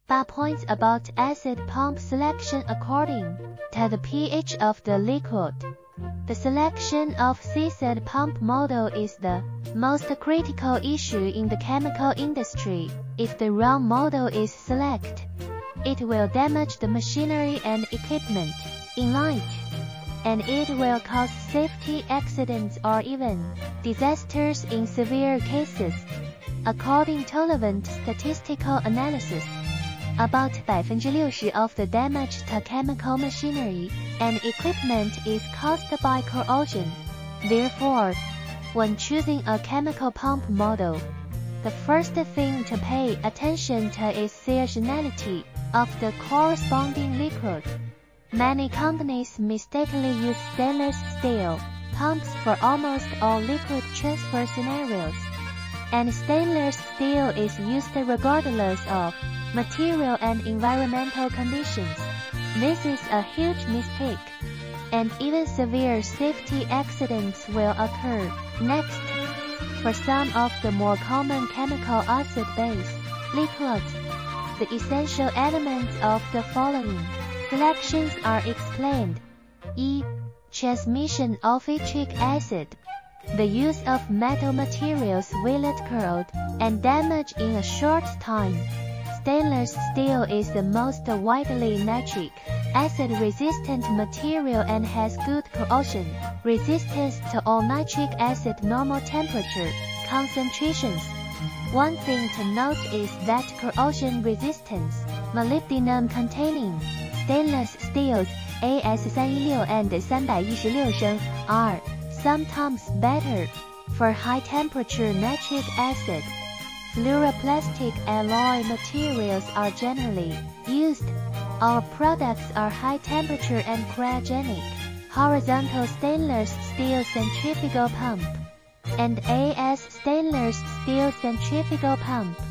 but points about acid pump selection according to the pH of the liquid. The selection of CSAT pump model is the most critical issue in the chemical industry. If the wrong model is selected, it will damage the machinery and equipment in light, and it will cause safety accidents or even disasters in severe cases. According to relevant statistical analysis, about 60% of the damage to chemical machinery and equipment is caused by corrosion. Therefore, when choosing a chemical pump model, the first thing to pay attention to is seasonality of the corresponding liquid. Many companies mistakenly use stainless steel pumps for almost all liquid transfer scenarios, and stainless steel is used regardless of material and environmental conditions. This is a huge mistake, and even severe safety accidents will occur. Next, for some of the more common chemical acid-based liquids, the essential elements of the following selections are explained. E. Transmission of citric acid. The use of metal materials will corrode and damage in a short time. Stainless steel is the most widely nitric acid-resistant material and has good corrosion resistance to all nitric acid normal temperature concentrations. One thing to note is that corrosion resistance, molybdenum-containing stainless steels AS316 and 316 升 are sometimes better for high-temperature nitric acid. Fluoroplastic alloy materials are generally used. All products are high-temperature and cryogenic. Horizontal stainless steel centrifugal pump and AS stainless steel centrifugal pump